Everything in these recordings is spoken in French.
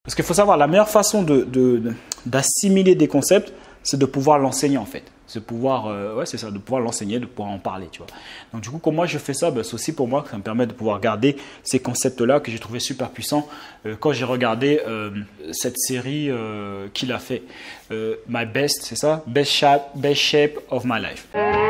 Parce qu'il faut savoir, la meilleure façon d'assimiler des concepts, c'est de pouvoir l'enseigner en fait. C'est pouvoir, c'est ça, de pouvoir l'enseigner, de pouvoir en parler, tu vois. Donc du coup, comment je fais ça, c'est aussi pour moi que ça me permet de pouvoir garder ces concepts-là que j'ai trouvé super puissants quand j'ai regardé cette série qu'il a fait, My Best, c'est ça, Best Shape of My Life.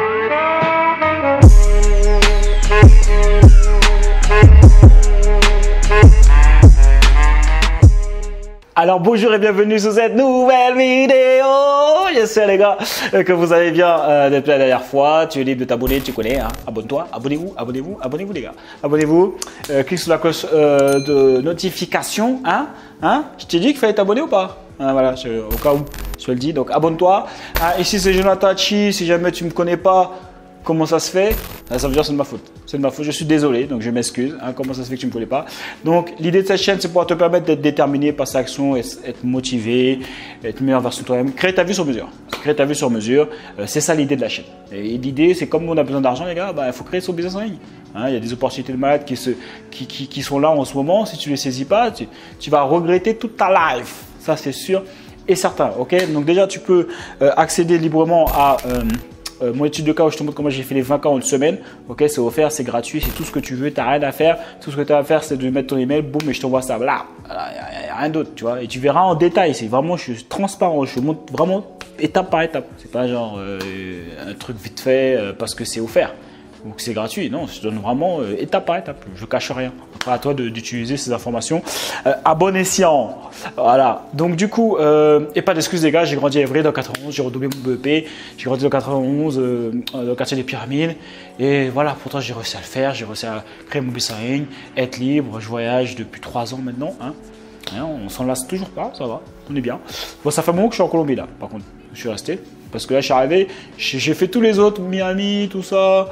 Alors bonjour et bienvenue sur cette nouvelle vidéo. J'espère les gars que vous allez bien depuis la dernière fois. Tu es libre de t'abonner, tu connais, hein. Abonne-toi, abonnez-vous les gars. Abonnez-vous, clique sur la cloche de notification, hein. Je t'ai dit qu'il fallait t'abonner ou pas? Voilà, au cas où je te le dis, donc abonne-toi. Ici c'est Jonathan Chi, si jamais tu ne me connais pas, comment ça se fait? Ça veut dire que c'est de ma faute. C'est de ma faute, je suis désolé, donc je m'excuse. Comment ça se fait que tu ne me connais pas? Donc l'idée de cette chaîne, c'est pouvoir te permettre d'être déterminé, passer à l'action, être motivé, être meilleure version de toi-même. Créer ta vie sur mesure. Créer ta vie sur mesure, c'est ça l'idée de la chaîne. Et l'idée, c'est comme on a besoin d'argent, les gars, il faut créer son business en ligne. Il y a des opportunités de malade qui sont là en ce moment. Si tu ne les saisis pas, tu vas regretter toute ta life. Ça, c'est sûr et certain. Ok, donc déjà, tu peux accéder librement à mon étude de cas où je te montre comment j'ai fait les 20 cas en une semaine. Ok, c'est offert, c'est gratuit, c'est tout ce que tu veux, tu n'as rien à faire. Tout ce que tu as à faire, c'est de mettre ton email, boum, et je t'envoie ça. Là, il n'y a rien d'autre, tu vois. Et tu verras en détail, c'est vraiment, je suis transparent, je montre vraiment étape par étape. C'est pas genre un truc vite fait parce que c'est offert. Donc c'est gratuit, non, je donne vraiment étape par étape, je ne cache rien. Après à toi d'utiliser ces informations à bon escient. Voilà, donc du coup, et pas d'excuses les gars, j'ai grandi à Évry dans 91, j'ai redoublé mon BEP, j'ai grandi dans 91, dans le quartier des Pyramides. Et voilà, pourtant j'ai réussi à le faire, j'ai réussi à créer mon business en ligne, être libre, je voyage depuis 3 ans maintenant. On s'en lasse toujours pas, ça va, on est bien. Bon, ça fait un moment que je suis en Colombie là, par contre, je suis resté. Parce que là, je suis arrivé, j'ai fait tous les autres, Miami, tout ça,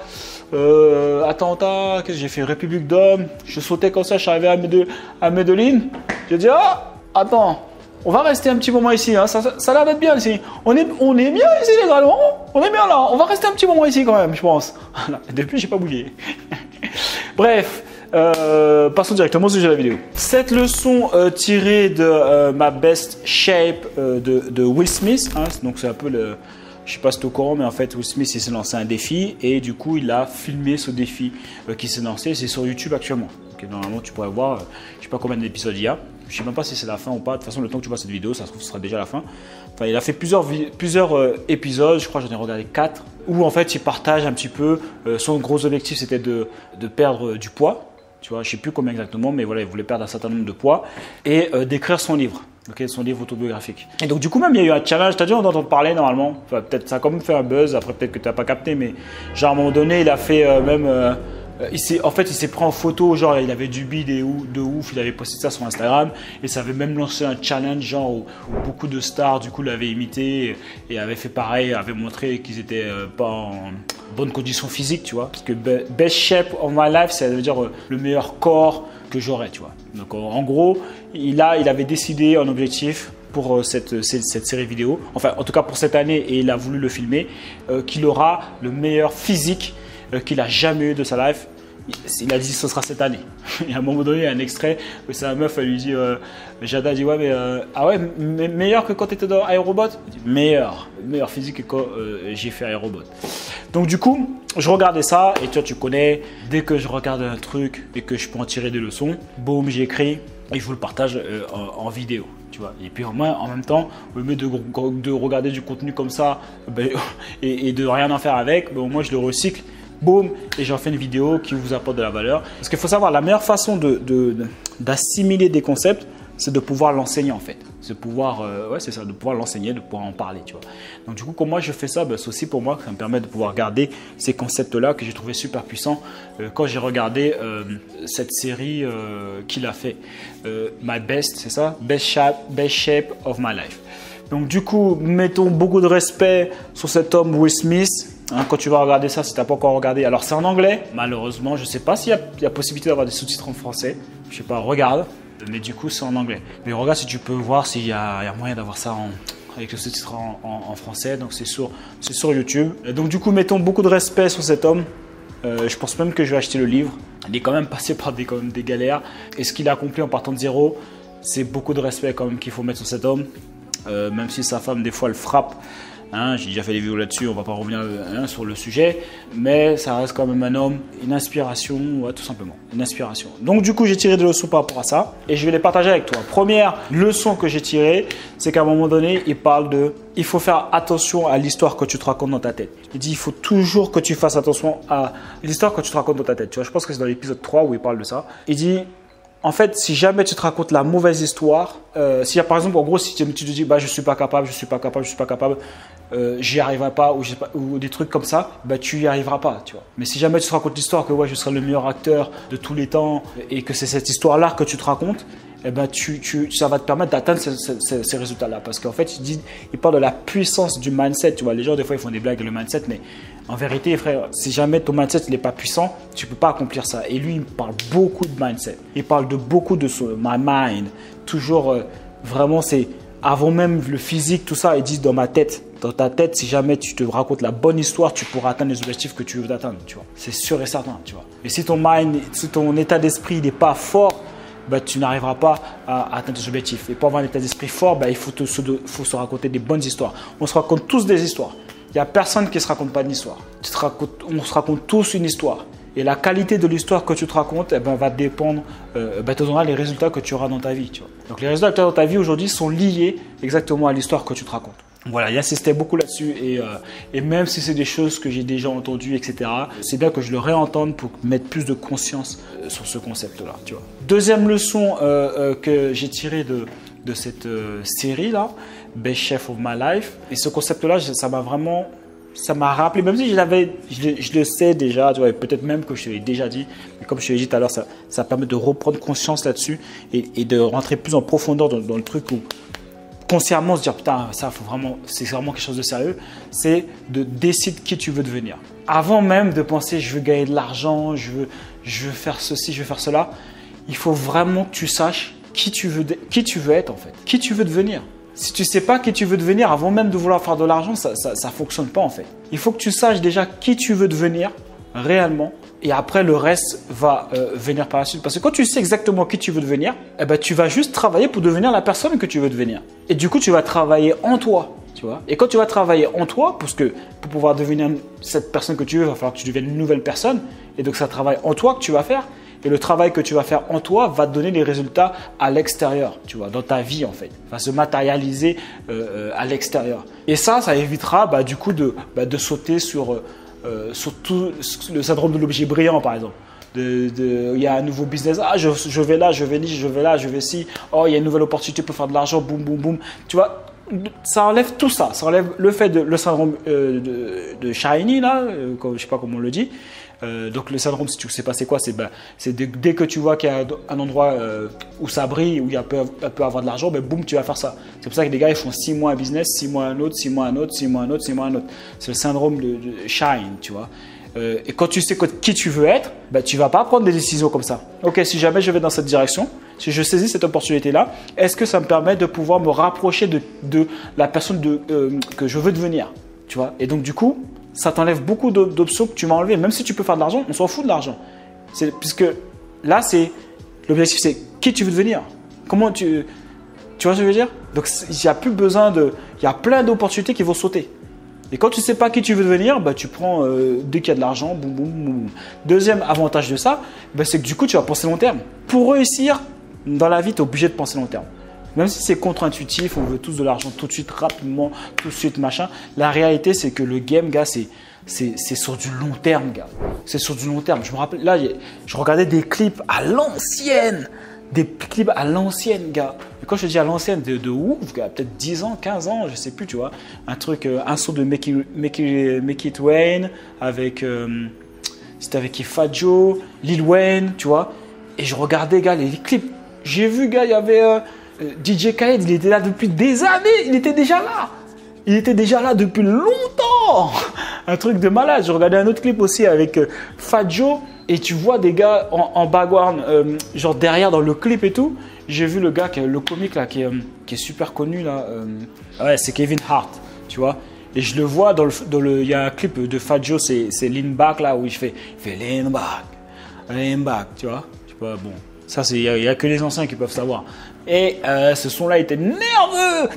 Atlanta, j'ai fait République d'Homme, je sautais comme ça, je suis arrivé à Medellin. J'ai dit, attends, on va rester un petit moment ici, hein. Ça a l'air d'être bien ici. On est bien ici, les gars, non? On est bien là, on va rester un petit moment ici quand même, je pense. Voilà. Depuis, j'ai pas bougé. Bref. Passons directement au sujet de la vidéo. Cette leçon tirée de ma Best Shape de Will Smith, donc c'est un peu le, je sais pas si tu es au courant, mais en fait Will Smith il s'est lancé un défi et du coup il a filmé ce défi qui s'est lancé. C'est sur YouTube actuellement. Donc, normalement tu pourrais voir, je sais pas combien d'épisodes il y a. Je sais même pas si c'est la fin ou pas. De toute façon, le temps que tu vois cette vidéo, ça se trouve ce sera déjà la fin. Enfin, il a fait plusieurs épisodes, je crois que j'en ai regardé 4, où en fait il partage un petit peu. Son gros objectif c'était de perdre du poids. Tu vois, je ne sais plus combien exactement, mais voilà, il voulait perdre un certain nombre de poids et d'écrire son livre, son livre autobiographique. Et donc, du coup, même, il y a eu un challenge. Tu as dû en entendre parler normalement. Enfin, peut-être ça a quand même fait un buzz. Après, peut-être que tu n'as pas capté, mais genre à un moment donné, il a fait il s'est pris en photo, genre il avait du bide de ouf, il avait posté ça sur Instagram et ça avait même lancé un challenge genre où beaucoup de stars du coup l'avaient imité et avaient fait pareil, avaient montré qu'ils étaient pas en bonne condition physique, tu vois, parce que Best Shape of My Life, ça veut dire le meilleur corps que j'aurais, tu vois. Donc en gros, il avait décidé un objectif pour cette série vidéo, enfin en tout cas pour cette année, et il a voulu le filmer, qu'il aura le meilleur physique qu'il a jamais eu de sa life. Il a dit ce sera cette année. Et à un moment donné, il y a un extrait où sa meuf elle lui dit Jada dit ouais mais meilleur que quand tu étais dans iRobot. Il dit meilleur physique que quand j'ai fait iRobot. Donc du coup, je regardais ça et tu connais, dès que je regarde un truc et que je peux en tirer des leçons, boum, j'écris et je vous le partage en vidéo. Tu vois. Et puis en même temps, au lieu de regarder du contenu comme ça et de rien en faire avec, au moins je le recycle. Boum, et j'en fais une vidéo qui vous apporte de la valeur. Parce qu'il faut savoir, la meilleure façon d'assimiler des concepts, c'est de pouvoir l'enseigner en fait. C'est pouvoir, c'est ça, de pouvoir l'enseigner, de pouvoir en parler, tu vois. Donc du coup, comment je fais ça, c'est aussi pour moi que ça me permet de pouvoir garder ces concepts-là que j'ai trouvé super puissants quand j'ai regardé cette série qu'il a fait, My Best, c'est ça, Best Shape of My Life. Donc du coup, mettons beaucoup de respect sur cet homme Will Smith. Quand tu vas regarder ça, si tu n'as pas encore regardé, alors c'est en anglais. Malheureusement, je ne sais pas s'il y a possibilité d'avoir des sous-titres en français. Je ne sais pas, regarde. Mais du coup, c'est en anglais. Mais regarde si tu peux voir s'il y a moyen d'avoir ça avec le sous-titre en français. Donc c'est sur YouTube. Et donc du coup, mettons beaucoup de respect sur cet homme. Je pense même que je vais acheter le livre. Il est quand même passé par des galères. Et ce qu'il a accompli en partant de zéro, c'est beaucoup de respect quand même qu'il faut mettre sur cet homme. Même si sa femme, des fois, elle frappe. Hein, j'ai déjà fait des vidéos là-dessus, on va pas revenir sur le sujet, mais ça reste quand même un homme, une inspiration, ouais, tout simplement, une inspiration. Donc du coup, j'ai tiré des leçons par rapport à ça et je vais les partager avec toi. Première leçon que j'ai tirée, c'est qu'à un moment donné, il faut faire attention à l'histoire que tu te racontes dans ta tête. Il dit, il faut toujours que tu fasses attention à l'histoire que tu te racontes dans ta tête. Tu vois, je pense que c'est dans l'épisode 3 où il parle de ça. Il dit, en fait, si jamais tu te racontes la mauvaise histoire, s'il y a par exemple, en gros, si tu te dis, bah, je suis pas capable, j'y arriverai pas, ou des trucs comme ça, bah, tu y arriveras pas, tu vois. Mais si jamais tu te racontes l'histoire que ouais, je serai le meilleur acteur de tous les temps et que c'est cette histoire-là que tu te racontes, eh ben, ça va te permettre d'atteindre ces résultats-là. Parce qu'en fait, il parle de la puissance du mindset, tu vois. Les gens, des fois, ils font des blagues avec le mindset, mais en vérité, frère, si jamais ton mindset n'est pas puissant, tu ne peux pas accomplir ça. Et lui, il parle beaucoup de mindset. Il parle de beaucoup de my mind. Toujours, vraiment, c'est avant même le physique, tout ça, il dit dans ma tête. Dans ta tête, si jamais tu te racontes la bonne histoire, tu pourras atteindre les objectifs que tu veux atteindre, tu vois. C'est sûr et certain, tu vois. Et si ton mind, si ton état d'esprit n'est pas fort, bah, tu n'arriveras pas à atteindre tes objectifs. Et pour avoir un état d'esprit fort, bah, il faut se raconter des bonnes histoires. On se raconte tous des histoires. Il n'y a personne qui ne se raconte pas d'histoire. On se raconte tous une histoire. Et la qualité de l'histoire que tu te racontes eh ben, va dépendre, te donnera les résultats que tu auras dans ta vie. Tu vois. Donc les résultats que tu as dans ta vie aujourd'hui sont liés exactement à l'histoire que tu te racontes. Voilà, il insistait beaucoup là-dessus et même si c'est des choses que j'ai déjà entendues, etc., c'est bien que je le réentende pour mettre plus de conscience sur ce concept-là. Tu vois. Deuxième leçon que j'ai tirée de cette série-là, Best Chef of My Life, et ce concept-là, ça m'a rappelé, même si je le sais déjà, tu vois, peut-être même que je te l'ai déjà dit, mais comme je te l'ai dit tout à l'heure, ça permet de reprendre conscience là-dessus et de rentrer plus en profondeur dans le truc où consciemment se dire putain, ça c'est vraiment quelque chose de sérieux, c'est de décider qui tu veux devenir. Avant même de penser je veux gagner de l'argent, je veux faire ceci, je veux faire cela, il faut vraiment que tu saches qui tu veux être en fait, qui tu veux devenir. Si tu ne sais pas qui tu veux devenir avant même de vouloir faire de l'argent, ça ne fonctionne pas en fait. Il faut que tu saches déjà qui tu veux devenir réellement et après le reste va venir par la suite. Parce que quand tu sais exactement qui tu veux devenir, eh ben, tu vas juste travailler pour devenir la personne que tu veux devenir. Et du coup, tu vas travailler en toi. Tu vois. Et quand tu vas travailler en toi, parce que pour pouvoir devenir cette personne que tu veux, il va falloir que tu deviennes une nouvelle personne. Et donc, c'est un travail en toi que tu vas faire. Et le travail que tu vas faire en toi va te donner les résultats à l'extérieur, tu vois, dans ta vie en fait, va se matérialiser à l'extérieur. Et ça évitera du coup de sauter sur tout le syndrome de l'objet brillant par exemple. Il y a un nouveau business, je vais là, je vais là, je vais là, je vais ci, oh il y a une nouvelle opportunité pour faire de l'argent, boum boum boum, tu vois. Ça enlève tout ça, ça enlève le syndrome de shiny là, je sais pas comment on le dit. Donc le syndrome, si tu ne sais pas c'est quoi, c'est dès que tu vois qu'il y a un endroit où ça brille, où il peut avoir de l'argent, boum, tu vas faire ça. C'est pour ça que les gars ils font 6 mois un business, 6 mois un autre, 6 mois un autre, 6 mois un autre, 6 mois un autre. C'est le syndrome de shine, tu vois. Et quand tu sais qui tu veux être, tu ne vas pas prendre des décisions comme ça. Ok, si jamais je vais dans cette direction, si je saisis cette opportunité-là, est-ce que ça me permet de pouvoir me rapprocher de la personne que je veux devenir, tu vois. Et donc du coup, ça t'enlève beaucoup d'options que tu m'as enlevées. Même si tu peux faire de l'argent, on s'en fout de l'argent. Puisque là, l'objectif, c'est qui tu veux devenir. Comment tu vois ce que je veux dire? Donc, il n'y a plus besoin il y a plein d'opportunités qui vont sauter. Et quand tu ne sais pas qui tu veux devenir, tu prends dès qu'il y a de l'argent, boum, boum, boum. Deuxième avantage de ça, c'est que du coup, tu vas penser long terme. Pour réussir dans la vie, tu es obligé de penser long terme. Même si c'est contre-intuitif, on veut tous de l'argent tout de suite, rapidement, tout de suite, machin. La réalité, c'est que le game, gars, c'est sur du long terme, gars. C'est sur du long terme. Je me rappelle, là, je regardais des clips à l'ancienne. Des clips à l'ancienne, gars. Et quand je te dis à l'ancienne, de ouf, gars, peut-être 10 ans, 15 ans, je sais plus, tu vois. Un son de Make It Rain avec, c'était avec Fat Joe, Lil Wayne, tu vois. Et je regardais, gars, les clips. J'ai vu, gars, il y avait DJ Khaled, il était là depuis des années, il était déjà là. Il était déjà là depuis longtemps. Un truc de malade. Je regardais un autre clip aussi avec Fat Joe et tu vois des gars en background, genre derrière dans le clip et tout. J'ai vu le gars, le comique là, qui est super connu là. Ouais, c'est Kevin Hart, tu vois. Et je le vois il y a un clip de Fat Joe, c'est Lean Back là où il fait Lean Back, tu vois. Je sais pas, bon. Ça, il n'y a que les anciens qui peuvent savoir. Et ce son-là était nerveux.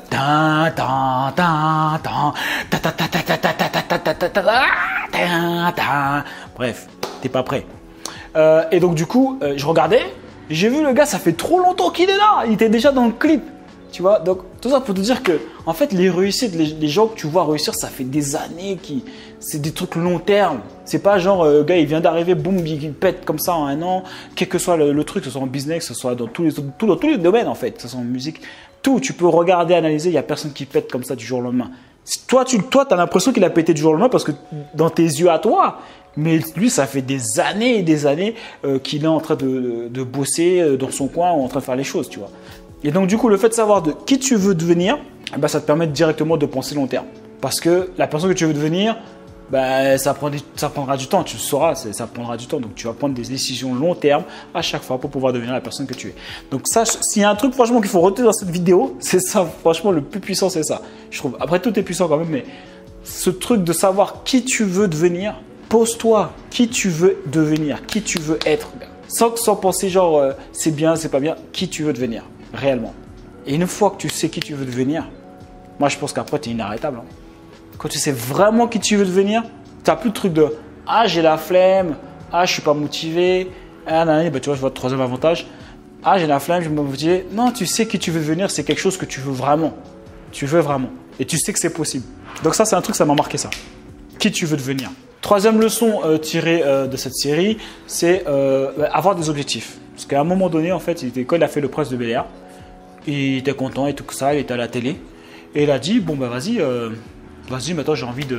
Bref, t'es pas prêt. Et donc du coup, je regardais, j'ai vu le gars, ça fait trop longtemps qu'il est là. Il était déjà dans le clip. Tu vois, donc tout ça pour te dire que en fait les réussites, les gens que tu vois réussir, ça fait des années c'est des trucs long terme. C'est pas genre le gars il vient d'arriver, boum, il pète comme ça en un an. Quel que soit le truc, que ce soit en business, que ce soit dans tous les domaines en fait, que ce soit en musique, tout. Tu peux regarder, analyser. Il y a personne qui pète comme ça du jour au lendemain. Toi, t'as l'impression qu'il a pété du jour au lendemain parce que dans tes yeux à toi. Mais lui, ça fait des années et des années qu'il est en train de bosser dans son coin ou en train de faire les choses, tu vois. Et donc, du coup, le fait de savoir de qui tu veux devenir, bah, ça te permet directement de penser long terme. Parce que la personne que tu veux devenir, bah, ça prendra du temps, tu le sauras, ça prendra du temps. Donc, tu vas prendre des décisions long terme à chaque fois pour pouvoir devenir la personne que tu es. Donc, ça, s'il y a un truc, franchement, qu'il faut retenir dans cette vidéo, c'est ça. Franchement, le plus puissant, c'est ça. Je trouve. Après, tout est puissant quand même, mais ce truc de savoir qui tu veux devenir, pose-toi qui tu veux devenir, qui tu veux être. Sans penser genre, c'est bien, c'est pas bien, qui tu veux devenir. Réellement. Et une fois que tu sais qui tu veux devenir, moi je pense qu'après tu es inarrêtable. Hein. Quand tu sais vraiment qui tu veux devenir, tu n'as plus de truc de « Ah, j'ai la flemme, ah, je suis pas motivé, ah, bah, tu vois, je vois le troisième avantage. Ah, j'ai la flemme, je vais me motiver. » Non, tu sais qui tu veux devenir, c'est quelque chose que tu veux vraiment. Tu veux vraiment. Et tu sais que c'est possible. Donc ça, c'est un truc, ça m'a marqué ça. Qui tu veux devenir. Troisième leçon tirée de cette série, c'est avoir des objectifs. Parce qu'à un moment donné, en fait, quand il a fait le Prince de Bel-Air, il était content et tout ça, il était à la télé. Et il a dit, bon bah vas-y, maintenant j'ai envie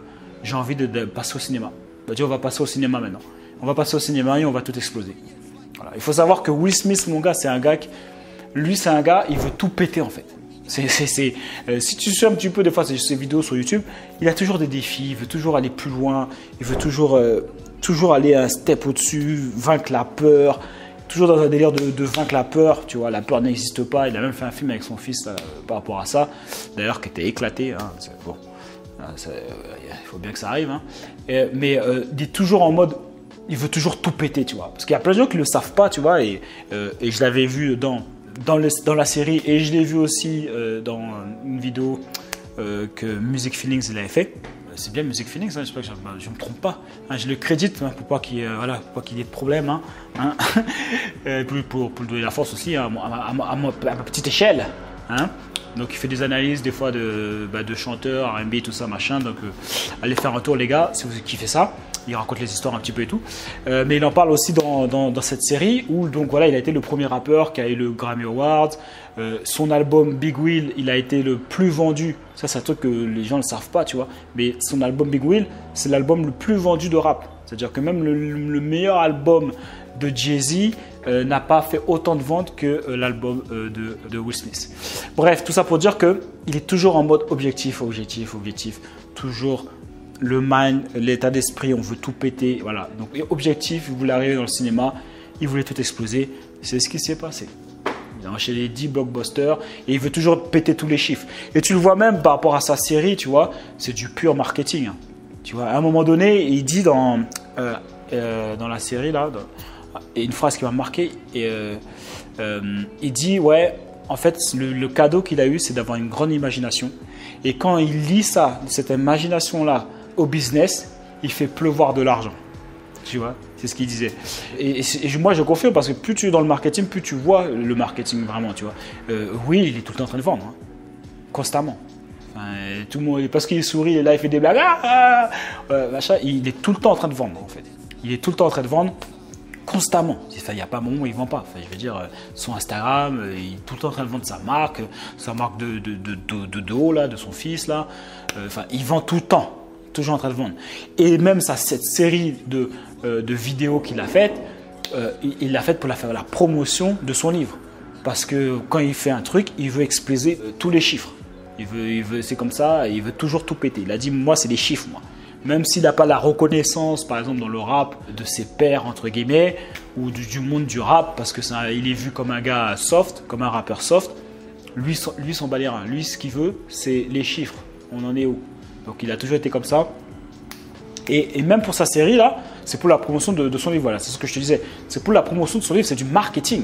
de passer au cinéma. Il a dit, on va passer au cinéma maintenant. On va passer au cinéma et on va tout exploser. Voilà. Il faut savoir que Will Smith, mon gars, c'est un gars, il veut tout péter en fait. Si tu suis un petit peu des fois ses vidéos sur YouTube, il a toujours des défis, il veut toujours aller plus loin, il veut toujours aller un step au-dessus, vaincre la peur, toujours dans un délire de vaincre la peur, tu vois, la peur n'existe pas. Il a même fait un film avec son fils par rapport à ça, d'ailleurs qui était éclaté, hein, bon, il faut bien que ça arrive, hein. Mais il est toujours en mode, il veut toujours tout péter, tu vois, parce qu'il y a plein de gens qui ne le savent pas, tu vois, et je l'avais vu dans la série et je l'ai vu aussi dans une vidéo que Music Feelings il avait fait. C'est bien Music Feelings, hein, j'espère que je ne me trompe pas. Hein, je le crédite hein, pour pas qu'il y ait de problème. Hein. Et pour lui donner la force aussi hein, à ma petite échelle. Hein. Donc il fait des analyses des fois de chanteurs, R&B, tout ça, machin. Donc allez faire un tour les gars, si vous kiffez ça. Il raconte les histoires un petit peu et tout. Mais il en parle aussi dans cette série où donc, voilà, il a été le premier rappeur qui a eu le Grammy Award. Son album Big Wheel, il a été le plus vendu. Ça, c'est un truc que les gens ne savent pas, tu vois. Mais son album Big Wheel, c'est l'album le plus vendu de rap. C'est-à-dire que même le meilleur album de Jay-Z n'a pas fait autant de ventes que l'album de Will Smith. Bref, tout ça pour dire qu'il est toujours en mode objectif. Toujours le mind, l'état d'esprit, on veut tout péter. Voilà. Donc, objectif, il voulait arriver dans le cinéma, il voulait tout exploser. C'est ce qui s'est passé. Il a enchaîné les 10 blockbusters et il veut toujours péter tous les chiffres. Et tu le vois même par rapport à sa série, tu vois, c'est du pur marketing. Hein. Tu vois, à un moment donné, il dit dans la série, là, et une phrase qui m'a marqué, il dit, ouais, en fait, le cadeau qu'il a eu, c'est d'avoir une grande imagination. Et quand il lit ça, cette imagination-là, au business, il fait pleuvoir de l'argent. Tu vois, c'est ce qu'il disait. Et moi, je confirme parce que plus tu es dans le marketing, plus tu vois le marketing vraiment, tu vois. Oui, il est tout le temps en train de vendre, hein, constamment. Enfin, tout le monde, parce qu'il sourit et là, il fait des blagues, machin, il est tout le temps en train de vendre, en fait. Il est tout le temps en train de vendre, constamment. Il n'y a pas un moment où il ne vend pas. Enfin, je veux dire, son Instagram, il est tout le temps en train de vendre sa marque de dos, là, de son fils, là. Enfin, il vend tout le temps. Toujours en train de vendre. Et même cette série de vidéos qu'il a faites, il l'a faite pour faire la promotion de son livre. Parce que quand il fait un truc, il veut exploser tous les chiffres. C'est comme ça, il veut toujours tout péter. Il a dit, moi, c'est les chiffres, moi. Même s'il n'a pas la reconnaissance, par exemple, dans le rap, de ses pairs, entre guillemets, ou du monde du rap, parce que il est vu comme un gars soft, comme un rappeur soft, lui s'en bat les reins. Lui, ce qu'il veut, c'est les chiffres. On en est où? Donc il a toujours été comme ça. Et même pour sa série là, c'est pour la promotion de son livre. Voilà, c'est ce que je te disais. C'est pour la promotion de son livre, c'est du marketing.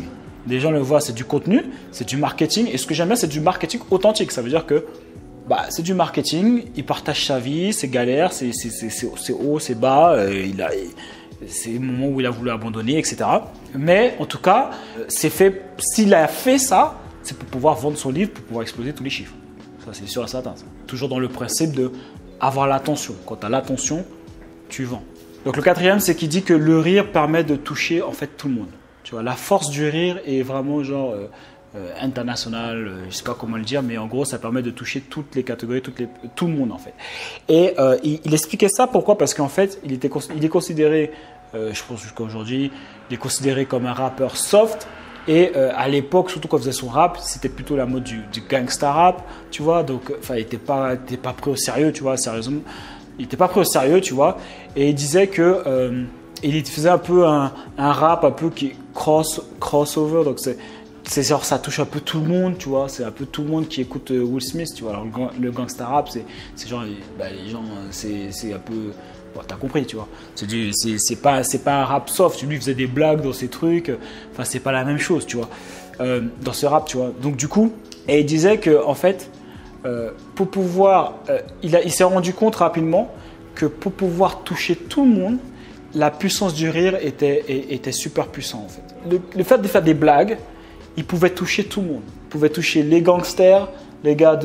des gens le voient, c'est du contenu, c'est du marketing. Et ce que j'aime bien, c'est du marketing authentique. Ça veut dire que c'est du marketing, il partage sa vie, ses galères, ses hauts, ses bas, c'est le moment où il a voulu abandonner, etc. Mais en tout cas, c'est fait. S'il a fait ça, c'est pour pouvoir vendre son livre, pour pouvoir exploser tous les chiffres. Ça, c'est sûr et certain. Ça. Toujours dans le principe de avoir l'attention. Quand tu as l'attention, tu vends. Donc le quatrième, c'est qu'il dit que le rire permet de toucher en fait tout le monde. Tu vois, la force du rire est vraiment genre internationale, je sais pas comment le dire, mais en gros, ça permet de toucher toutes les catégories, tout le monde en fait. Et il expliquait ça pourquoi? Parce qu'en fait, il est considéré, je pense jusqu'à aujourd'hui, il est considéré comme un rappeur soft. Et à l'époque, surtout quand il faisait son rap, c'était plutôt la mode du gangsta rap, tu vois. Donc, il n'était pas pris au sérieux, tu vois, sérieusement. Il n'était pas pris au sérieux, tu vois. Et il disait que il faisait un peu un rap un peu qui crossover. Donc, c'est genre, ça touche un peu tout le monde, tu vois. C'est un peu tout le monde qui écoute Will Smith, tu vois. Alors, le gangsta rap, c'est genre, les gens, c'est un peu. Bon, t'as compris, tu vois. C'est pas un rap soft. Lui, il faisait des blagues dans ses trucs. Enfin, c'est pas la même chose, tu vois. Dans ce rap, tu vois. Donc, du coup, et il disait que, en fait, pour pouvoir. Il s'est rendu compte rapidement que pour pouvoir toucher tout le monde, la puissance du rire était super puissant, en fait. Le fait de faire des blagues, il pouvait toucher tout le monde. Il pouvait toucher les gangsters, les gars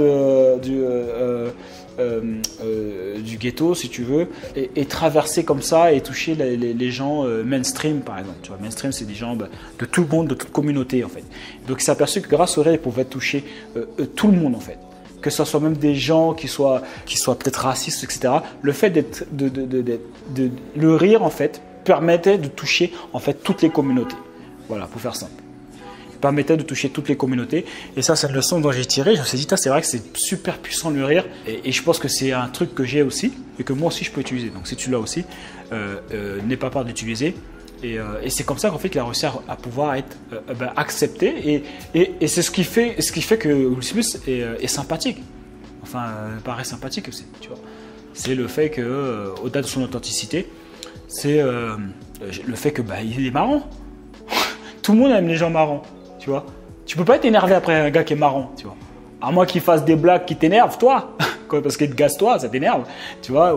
du ghetto, si tu veux, et traverser comme ça et toucher les gens mainstream, par exemple. Tu vois, mainstream, c'est des gens de tout le monde, de toute communauté, en fait. Donc, il s'est aperçu que grâce au rire, il pouvait toucher tout le monde, en fait. Que ce soit même des gens qui soient peut-être racistes, etc. Le fait le rire, en fait, permettait de toucher, en fait, toutes les communautés. Voilà, pour faire simple. Permettait de toucher toutes les communautés. Et ça, c'est une leçon dont j'ai tiré. Je me suis dit, c'est vrai que c'est super puissant le rire. Et je pense que c'est un truc que j'ai aussi et que moi aussi je peux utiliser. Donc si tu l'as aussi, n'aie pas peur d'utiliser. Et c'est comme ça qu'en fait il a réussi à pouvoir être accepté. Et c'est ce qui fait que Will Smith est sympathique. Enfin, paraît sympathique aussi. Tu vois. C'est le fait que, au-delà de son authenticité, c'est le fait que il est marrant. Tout le monde aime les gens marrants. Tu vois, tu peux pas être énervé après un gars qui est marrant, tu vois. À moins qu'il fasse des blagues qui t'énervent, toi, parce qu'il te gaze toi, ça t'énerve, tu vois.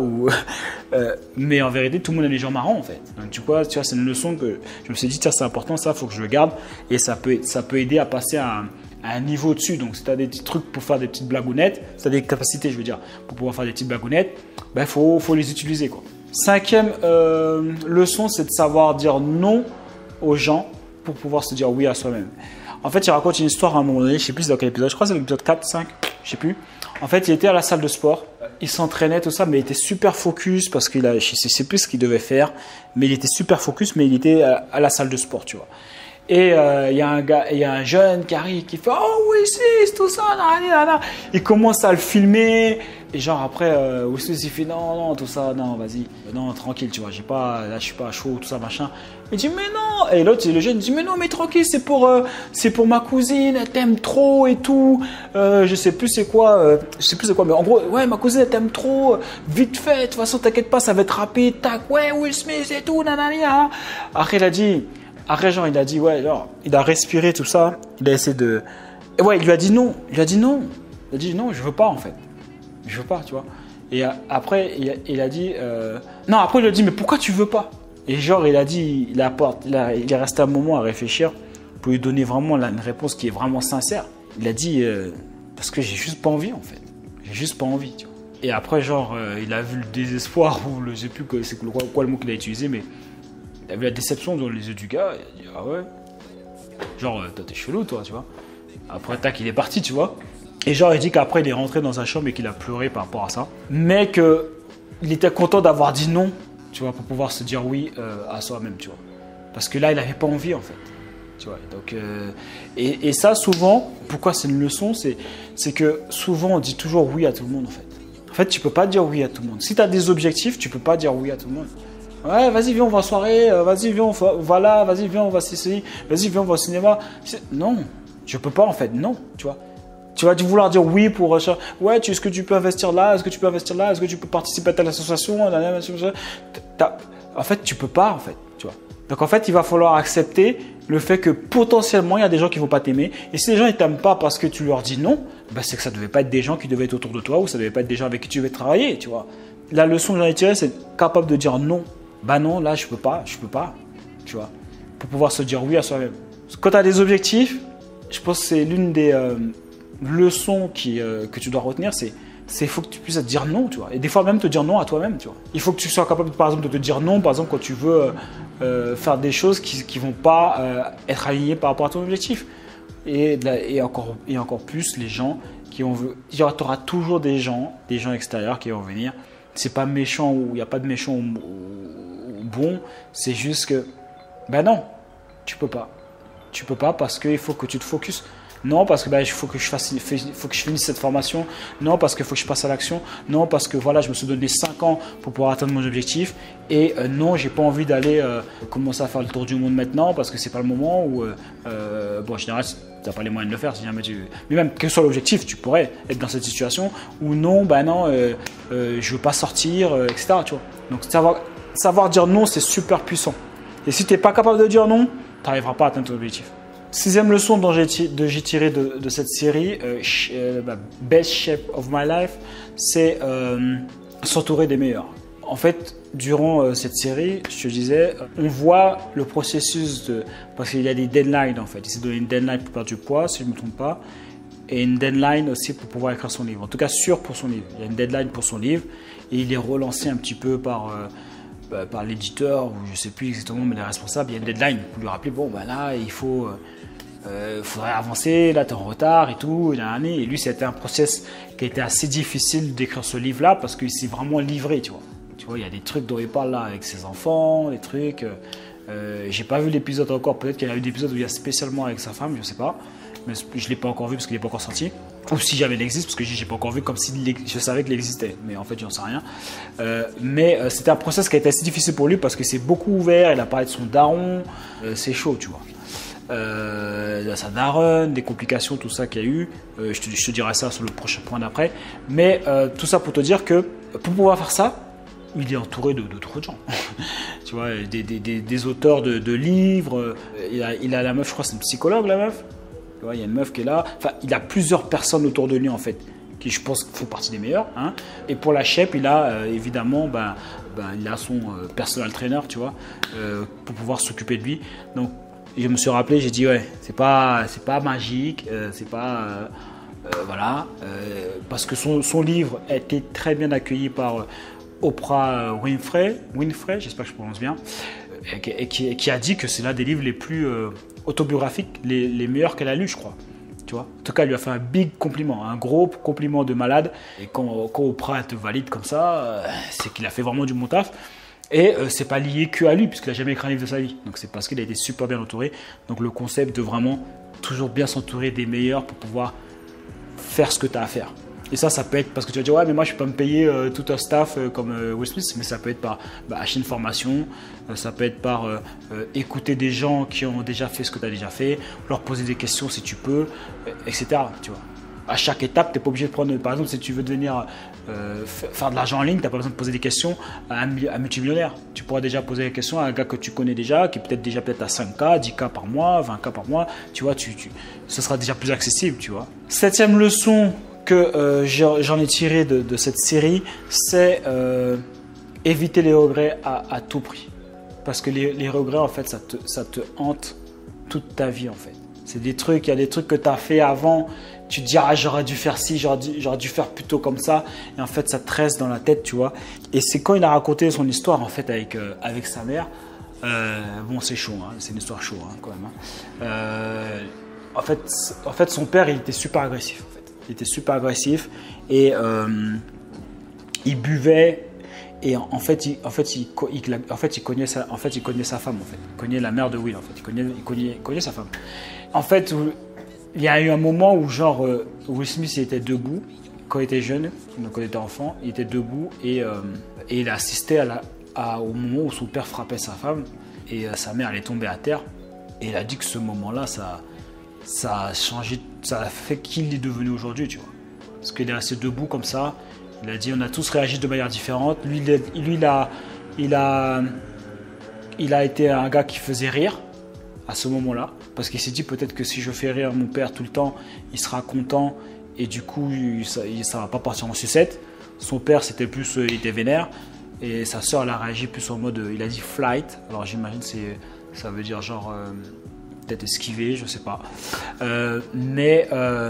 Mais en vérité, tout le monde aime les gens marrants, en fait. Donc tu vois, c'est une leçon que je me suis dit, tiens, c'est important, ça, faut que je le garde, et ça peut aider à passer à un niveau au-dessus. Donc si tu as des petits trucs pour faire des petites blagounettes, si tu as des capacités, je veux dire, pour pouvoir faire des petites blagounettes, faut les utiliser, quoi. Cinquième leçon, c'est de savoir dire non aux gens pour pouvoir se dire oui à soi-même. En fait, il raconte une histoire à un moment donné, je ne sais plus dans quel épisode, je crois que c'est l'épisode 4, 5, je ne sais plus. En fait, il était à la salle de sport, il s'entraînait, tout ça, mais il était super focus parce je ne sais plus ce qu'il devait faire, mais il était super focus, mais il était à la salle de sport, tu vois. Et il y a un jeune qui arrive, qui fait « Oh oui, c'est tout ça, là. » Il commence à le filmer. Et genre après, il fait « Non, tout ça, non, vas-y. Non, tranquille, tu vois, là, je suis pas chaud, tout ça, machin. » Il dit « Mais non !» Et l'autre, le jeune, il dit « Mais non, mais tranquille, c'est pour ma cousine, elle t'aime trop et tout. Je sais plus c'est quoi, mais en gros, ouais, ma cousine, elle t'aime trop. Vite fait, de toute façon, t'inquiète pas, ça va être rapide. Tac, ouais, Will Smith et tout, nanana. » Après, genre, il a dit, ouais, genre, il a respiré tout ça, il a essayé de. Et ouais, il lui a dit non. Il a dit non, je veux pas en fait. Je veux pas, tu vois. Et après, il a dit. Non, après, il lui a dit, mais pourquoi tu veux pas? Et genre, il a dit, il est resté un moment à réfléchir pour lui donner vraiment une réponse qui est vraiment sincère. Il a dit, parce que j'ai juste pas envie en fait. J'ai juste pas envie, tu vois. Et après, genre, il a vu le désespoir, ou je sais plus c'est quoi le mot qu'il a utilisé, mais. Il a vu la déception dans les yeux du gars, il a dit ah ouais, genre toi t'es chelou toi, tu vois. Après tac, il est parti, tu vois. Et genre il dit qu'après il est rentré dans sa chambre et qu'il a pleuré par rapport à ça, mais que il était content d'avoir dit non, tu vois, pour pouvoir se dire oui à soi-même, tu vois. Parce que là il avait pas envie en fait, tu vois. Donc et ça souvent, pourquoi c'est une leçon, c'est que souvent on dit toujours oui à tout le monde en fait. En fait tu peux pas dire oui à tout le monde. Si tu as des objectifs, tu peux pas dire oui à tout le monde. Ouais, vas-y, viens, on va en soirée, vas-y, viens, on va là, vas-y, viens, on va ceci, vas-y, viens, on va au cinéma. Non, je peux pas en fait, non, tu vois. Tu vas vouloir dire oui pour ouais, est-ce que tu peux investir là, est-ce que tu peux investir là, est-ce que tu peux participer à telle association, en fait, tu peux pas en fait, tu vois. Donc en fait, il va falloir accepter le fait que potentiellement il y a des gens qui vont pas t'aimer. Et si les gens ne t'aiment pas parce que tu leur dis non, bah, c'est que ça devait pas être des gens qui devaient être autour de toi ou ça devait pas être des gens avec qui tu devais travailler, tu vois. La leçon que j'en ai tirée, c'est capable de dire non. Bah non, là je peux pas, tu vois. Pour pouvoir se dire oui à soi-même. Quand tu as des objectifs, je pense que c'est l'une des leçons que tu dois retenir, c'est faut que tu puisses te dire non, tu vois. Et des fois même te dire non à toi-même, tu vois. Il faut que tu sois capable, par exemple, de te dire non, par exemple, quand tu veux faire des choses qui vont pas être alignées par rapport à ton objectif. Et encore plus les gens qui vont... Tu auras toujours des gens extérieurs qui vont venir. C'est pas méchant ou il n'y a pas de méchant ou bon. C'est juste que, ben non, tu peux pas. Tu peux pas parce qu'il faut que tu te focuses. Non, parce que il faut que je finisse cette formation. Non, parce qu'il faut que je passe à l'action. Non, parce que voilà, je me suis donné 5 ans pour pouvoir atteindre mon objectif. Et non, j'ai pas envie d'aller commencer à faire le tour du monde maintenant parce que c'est pas le moment où, bon, en général, tu n'as pas les moyens de le faire. Si jamais mais même quel soit l'objectif, tu pourrais être dans cette situation où non, je veux pas sortir, etc. Tu vois. Donc savoir dire non, c'est super puissant. Et si tu n'es pas capable de dire non, tu n'arriveras pas à atteindre ton objectif. 6e leçon dont j'ai tiré de cette série, Best Shape of My Life, c'est s'entourer des meilleurs. En fait, durant cette série, je te disais, on voit le processus parce qu'il y a des deadlines en fait. Il s'est donné une deadline pour perdre du poids, si je ne me trompe pas, et une deadline aussi pour pouvoir écrire son livre. En tout cas, sûr pour son livre. Il y a une deadline pour son livre et il est relancé un petit peu par l'éditeur, ou je ne sais plus exactement, mais les responsables. Il y a une deadline pour lui rappeler, bon, ben là, il faudrait avancer, là, tu es en retard et tout. Et lui, c'était un process qui a été assez difficile d'écrire ce livre-là parce qu'il s'est vraiment livré, tu vois. Tu vois, il y a des trucs dont il parle là avec ses enfants, des trucs. J'ai pas vu l'épisode encore, peut-être qu'il y a eu des épisodes où il y a spécialement avec sa femme, je sais pas. Mais je l'ai pas encore vu parce qu'il n'est pas encore sorti. Ou si jamais il existe, parce que j'ai pas encore vu comme si je savais qu'il existait. Mais en fait, j'en sais rien. C'était un process qui a été assez difficile pour lui parce que c'est beaucoup ouvert. Il a parlé de son daron. C'est chaud, tu vois. Sa daronne, des complications, tout ça qu'il y a eu. Je te dirai ça sur le prochain point d'après. Mais tout ça pour te dire que pour pouvoir faire ça, il est entouré de trop de gens. Tu vois, des auteurs de livres. Il a la meuf, je crois, c'est une psychologue, la meuf. Tu vois, il y a une meuf qui est là. Enfin, il a plusieurs personnes autour de lui, en fait, qui, je pense, font partie des meilleurs. Hein. Et pour la shape, il a évidemment, il a son personal trainer, tu vois, pour pouvoir s'occuper de lui. Donc, je me suis rappelé, j'ai dit, ouais, c'est pas magique, c'est pas... voilà. Parce que son livre a été très bien accueilli par... Oprah Winfrey, j'espère que je prononce bien, et qui a dit que c'est l'un des livres les plus autobiographiques, les meilleurs qu'elle a lus, je crois. Tu vois, en tout cas, elle lui a fait un big compliment, un gros compliment de malade. Et quand Oprah te valide comme ça, c'est qu'il a fait vraiment du bon taf. Et c'est pas lié que à lui, puisqu'il n'a jamais écrit un livre de sa vie. Donc c'est parce qu'il a été super bien entouré. Donc le concept de vraiment toujours bien s'entourer des meilleurs pour pouvoir faire ce que tu as à faire. Et ça peut être parce que tu vas dire, ouais, mais moi je ne peux pas me payer tout un staff comme Will Smith, mais ça peut être par acheter une formation, ça peut être par écouter des gens qui ont déjà fait ce que tu as déjà fait, leur poser des questions si tu peux, etc. Tu vois. À chaque étape, tu n'es pas obligé de prendre, par exemple, si tu veux devenir faire de l'argent en ligne, tu n'as pas besoin de poser des questions à un multimillionnaire. Tu pourras déjà poser des questions à un gars que tu connais déjà, qui est peut-être à 5K, 10K par mois, 20K par mois. Tu vois, ce sera déjà plus accessible, tu vois. 7e leçon que j'en ai tiré de cette série, c'est éviter les regrets à tout prix. Parce que les regrets, en fait, ça te hante toute ta vie, en fait. C'est il y a des trucs que tu as fait avant, tu te dis, ah, j'aurais dû faire ci, j'aurais dû faire plutôt comme ça. Et en fait, ça te reste dans la tête, tu vois. Et c'est quand il a raconté son histoire, en fait, avec sa mère. Bon, c'est chaud, hein, c'est une histoire chaude, hein, quand même. Hein. En fait, son père, il était super agressif. Il était super agressif et il buvait et en fait il connaissait sa femme, en fait. Il connaissait la mère de Will, en fait. Il connaissait sa femme. En fait, il y a eu un moment où genre Will Smith il était debout quand il était jeune, donc quand il était enfant, il était debout et il a assisté au moment où son père frappait sa femme et sa mère elle est tombée à terre et il a dit que ce moment-là ça a changé, ça a fait qui il est devenu aujourd'hui, tu vois. Parce qu'il est resté debout comme ça. Il a dit, on a tous réagi de manière différente. Lui, il a été un gars qui faisait rire. à ce moment-là. Parce qu'il s'est dit peut-être que si je fais rire mon père tout le temps, il sera content et du coup, ça ne va pas partir en sucette. Son père, c'était plus, il était vénère. Et sa soeur, elle a réagi plus en mode, il a dit flight. Alors j'imagine ça veut dire genre peut-être esquiver, je sais pas. Mais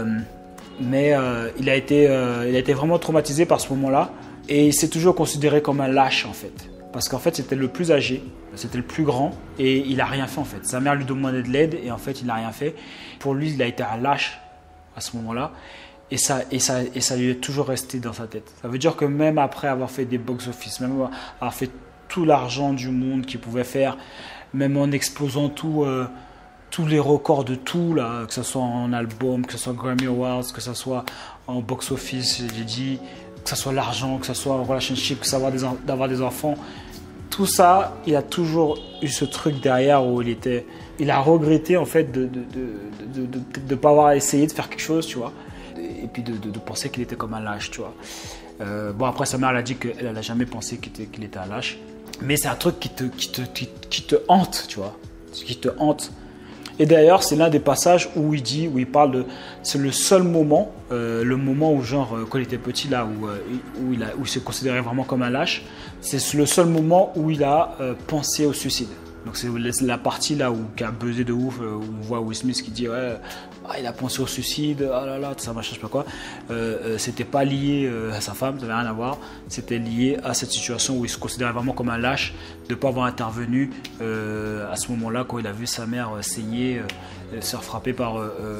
il a été vraiment traumatisé par ce moment-là. Et il s'est toujours considéré comme un lâche en fait. Parce qu'en fait, c'était le plus âgé, c'était le plus grand et il n'a rien fait en fait. Sa mère lui demandait de l'aide et en fait, il n'a rien fait. Pour lui, il a été un lâche à ce moment-là. Et ça lui est toujours resté dans sa tête. Ça veut dire que même après avoir fait des box-office, même avoir fait tout l'argent du monde qu'il pouvait faire, même en explosant tous les records de tout, là, que ce soit en album, que ce soit Grammy Awards, que ce soit en box-office, j'ai dit, que ce soit l'argent, que ce soit en relationship, que ce soit d'avoir des enfants, tout ça, il a toujours eu ce truc derrière où il a regretté en fait de ne pas avoir essayé de faire quelque chose, tu vois. Et puis de penser qu'il était comme un lâche, tu vois. Bon, après, sa mère elle a dit qu'elle n'a jamais pensé qu'il était un lâche. Mais c'est un truc qui te hante, tu vois. Qui te hante. Et d'ailleurs, c'est l'un des passages où il parle de... C'est le seul moment, le moment où, genre, quand il était petit, là, où il se considérait vraiment comme un lâche, c'est le seul moment où il a pensé au suicide. Donc c'est la partie là qui a buzzé de ouf, où on voit Will Smith qui dit ouais, il a pensé au suicide, ah là là, ça machin, je sais pas quoi. C'était pas lié à sa femme, ça n'avait rien à voir. C'était lié à cette situation où il se considérait vraiment comme un lâche de ne pas avoir intervenu à ce moment-là quand il a vu sa mère saigner, se faire frapper par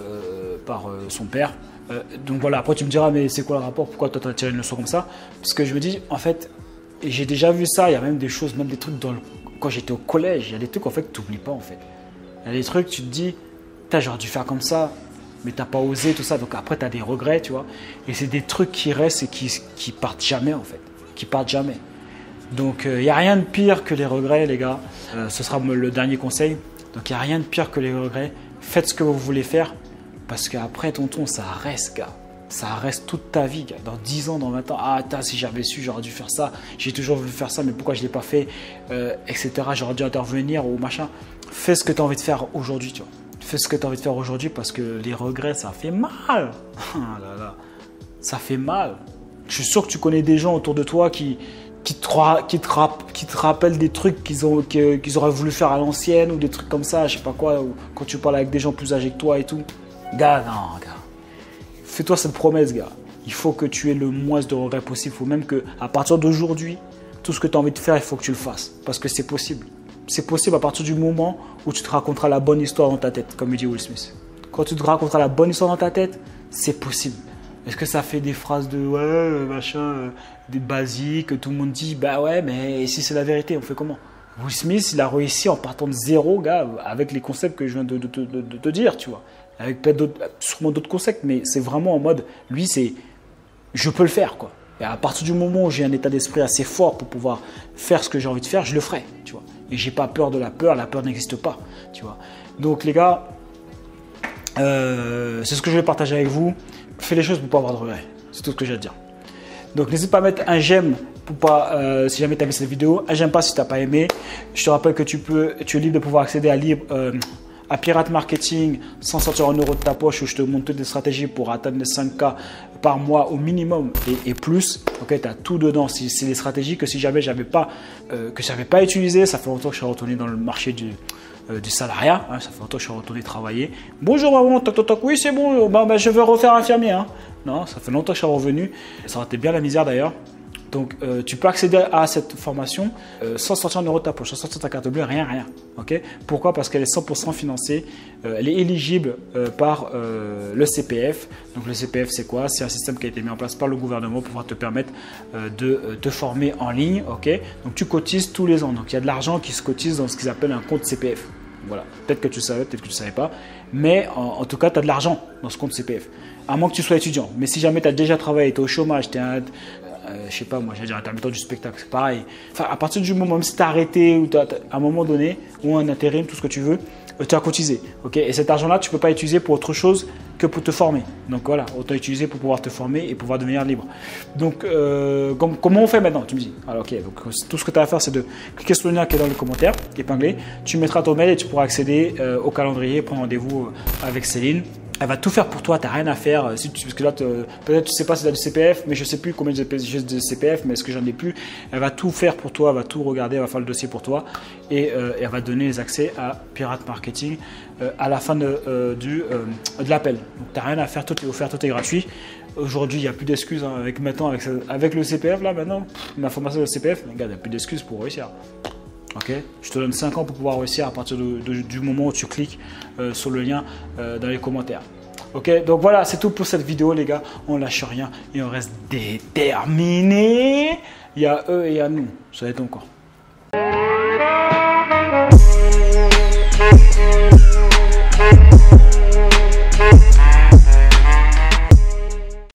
son père. Donc voilà, après tu me diras mais c'est quoi le rapport, pourquoi toi tu as tiré une leçon comme ça? Parce que je me dis en fait, j'ai déjà vu ça, il y a même des choses, même des trucs quand j'étais au collège, il y a des trucs en fait que tu n'oublies pas en fait. Il y a des trucs, tu te dis, j'aurais dû faire comme ça, mais tu n'as pas osé, tout ça. Donc après, tu as des regrets, tu vois. Et c'est des trucs qui restent et qui partent jamais en fait. Qui partent jamais. Donc il n'y a rien de pire que les regrets, les gars. Ce sera le dernier conseil. Donc il n'y a rien de pire que les regrets. Faites ce que vous voulez faire. Parce qu'après, tonton, ça reste, gars. Ça reste toute ta vie, gars. Dans 10 ans, dans 20 ans, si j'avais su, j'aurais dû faire ça. J'ai toujours voulu faire ça, mais pourquoi je ne l'ai pas fait, etc. J'aurais dû intervenir ou machin. Fais ce que tu as envie de faire aujourd'hui, tu vois. Fais ce que tu as envie de faire aujourd'hui parce que les regrets, ça fait mal. Ah là là. Ça fait mal. Je suis sûr que tu connais des gens autour de toi qui te rappellent des trucs qu'ils auraient voulu faire à l'ancienne ou des trucs comme ça, je sais pas quoi, ou quand tu parles avec des gens plus âgés que toi et tout. Gars, non, gars. Fais-toi cette promesse, gars. Il faut que tu aies le moins de regrets possible. Il faut même qu'à partir d'aujourd'hui, tout ce que tu as envie de faire, il faut que tu le fasses. Parce que c'est possible. C'est possible à partir du moment où tu te raconteras la bonne histoire dans ta tête, comme il dit Will Smith. Quand tu te raconteras la bonne histoire dans ta tête, c'est possible. Est-ce que ça fait des phrases de ouais, machin, des basiques, tout le monde dit bah ouais, mais si c'est la vérité, on fait comment? Will Smith, il a réussi en partant de zéro, gars, avec les concepts que je viens de te dire, tu vois. Avec peut-être sûrement d'autres concepts, mais c'est vraiment en mode, lui, c'est je peux le faire, quoi. Et à partir du moment où j'ai un état d'esprit assez fort pour pouvoir faire ce que j'ai envie de faire, je le ferai, tu vois. Et j'ai pas peur de la peur n'existe pas, tu vois. Donc les gars, c'est ce que je vais partager avec vous. Fais les choses pour pas avoir de regrets, c'est tout ce que j'ai à dire. Donc n'hésite pas à mettre un j'aime pour pas, si jamais tu as aimé cette vidéo, un j'aime pas si tu n'as pas aimé. Je te rappelle que tu es libre de pouvoir accéder à Pirate Marketing sans sortir 1 euro de ta poche, où je te montre toutes les stratégies pour atteindre les 5K par mois au minimum et plus. Ok, tu as tout dedans. C'est des stratégies que si jamais je n'avais pas utilisées, ça fait longtemps que je suis retourné dans le marché du salariat, hein, ça fait longtemps que je suis retourné travailler. Bonjour maman, toc toc toc, oui c'est bon, je veux refaire infirmier. Hein. Non, ça fait longtemps que je suis revenu, ça aurait été bien la misère d'ailleurs. Donc tu peux accéder à cette formation sans sortir 1 euro de ta poche, sans sortir ta carte bleue, rien. Okay. Pourquoi? Parce qu'elle est 100% financée, elle est éligible par le CPF. Donc le CPF c'est quoi? C'est un système qui a été mis en place par le gouvernement pour pouvoir te permettre de te former en ligne. Okay. Donc tu cotises tous les ans, donc il y a de l'argent qui se cotise dans ce qu'ils appellent un compte CPF. Voilà. Peut-être que tu savais, peut-être que tu ne savais pas, mais en tout cas tu as de l'argent dans ce compte CPF. À moins que tu sois étudiant, mais si jamais tu as déjà travaillé, tu es au chômage, tu es je sais pas moi, j'allais dire intermittent du spectacle, c'est pareil. Enfin, à partir du moment, même si tu as arrêté ou à un moment donné, ou un intérim, tout ce que tu veux, tu as cotisé. Okay, et cet argent-là, tu ne peux pas l'utiliser pour autre chose que pour te former. Donc voilà, autant utiliser pour pouvoir te former et pouvoir devenir libre. Donc comment on fait maintenant? Tu me dis. Alors ok, donc tout ce que tu as à faire, c'est de cliquer sur le lien qui est dans le commentaire, épinglé. Tu mettras ton mail et tu pourras accéder au calendrier, prendre rendez-vous avec Céline. Elle va tout faire pour toi, tu n'as rien à faire. Parce que là, peut-être tu ne sais pas si tu as du CPF, mais je ne sais plus combien j'ai de CPF, mais est-ce que j'en ai plus? Elle va tout faire pour toi, elle va tout regarder, elle va faire le dossier pour toi et elle va donner les accès à Pirate Marketing à la fin de l'appel. Donc tu n'as rien à faire, tout est offert, tout est gratuit. Aujourd'hui, il n'y a plus d'excuses hein, avec le CPF. Là, maintenant, ma formation de CPF, regarde, il n'y a plus d'excuses pour réussir. Ok, je te donne 5 ans pour pouvoir réussir à partir du moment où tu cliques sur le lien dans les commentaires. Ok, donc voilà, c'est tout pour cette vidéo les gars. On lâche rien et on reste déterminé. Il y a eux et il y a nous. Ça va être encore.